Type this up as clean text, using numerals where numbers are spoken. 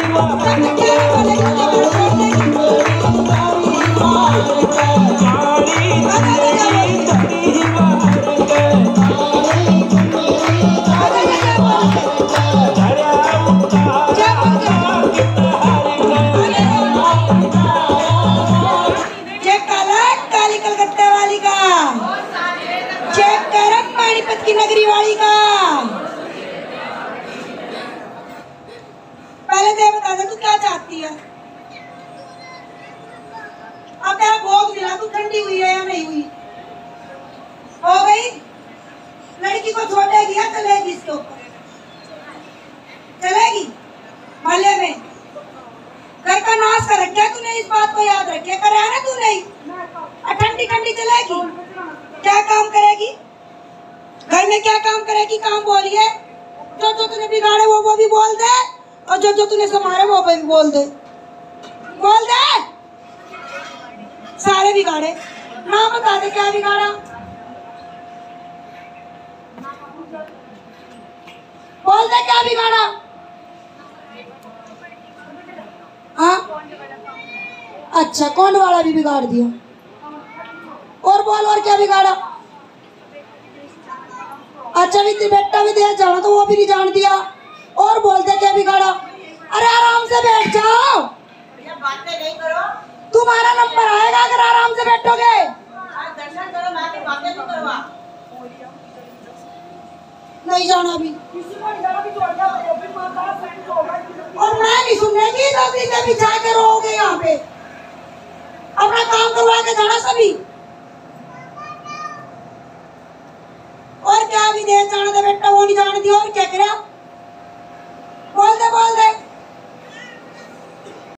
की नगरी वाली का पहले तो बता दे तू क्या चाहती है। अब तेरा भोग मिला, तू ठंडी हुई है या नहीं हुई? हो गई? लड़की को छोड़ेगी या चलेगी इसके ऊपर? चलेगी? मोहल्ले में घर का नाश कर रखा है तूने, इस बात को याद रखे करे ना तू नहीं। ठंडी ठंडी चलेगी? क्या काम करेगी घर में? क्या काम करेगी? काम बोलिए। जो जो तूने बिगाड़े वो भी बोल दे, और जो जो तूने संभाले वो भी बोल दे। बोल दे सारे बिगाड़े। नाम बता दे क्या बिगाड़ा। बोल दे क्या बिगाड़ा। हाँ अच्छा, कौन वाला भी बिगाड़ दिया। और बोल, और क्या बिगाड़ा। अच्छा भी बेटा भी दे जाना तो वो भी नहीं जान दिया। और बोलते क्या बिगाड़ा। अरे आराम से बैठ जाओ, बातें नहीं करो। तुम्हारा नंबर आएगा अगर आराम से बैठोगे। दर्शन करो, बातें तो करवा। नहीं जाना भी और मैं नहीं सुनने तो सीधे बिछा के रहोगे यहाँ पे। अपना काम करवा के जाना सभी। और क्या भी दे जाना था बेटा, वो नहीं जाने दिया। और क्या करा? बोल दे बोल दे।